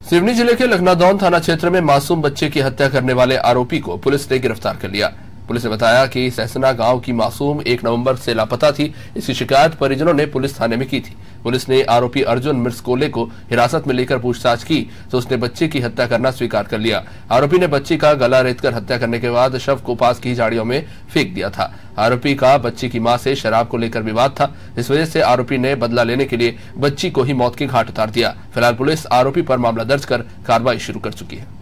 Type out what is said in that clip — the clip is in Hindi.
सिवनी जिले के लखनादौन थाना क्षेत्र में मासूम बच्चे की हत्या करने वाले आरोपी को पुलिस ने गिरफ्तार कर लिया। पुलिस ने बताया कि सहसना गांव की मासूम 1 नवंबर से लापता थी। इसकी शिकायत परिजनों ने पुलिस थाने में की थी। पुलिस ने आरोपी अर्जुन मिर्सकोले को हिरासत में लेकर पूछताछ की तो उसने बच्चे की हत्या करना स्वीकार कर लिया। आरोपी ने बच्ची का गला रेतकर हत्या करने के बाद शव को पास की झाड़ियों में फेंक दिया था। आरोपी का बच्ची की मां से शराब को लेकर विवाद था। इस वजह से आरोपी ने बदला लेने के लिए बच्ची को ही मौत के घाट उतार दिया। फिलहाल पुलिस आरोपी पर मामला दर्ज कर कार्रवाई शुरू कर चुकी है।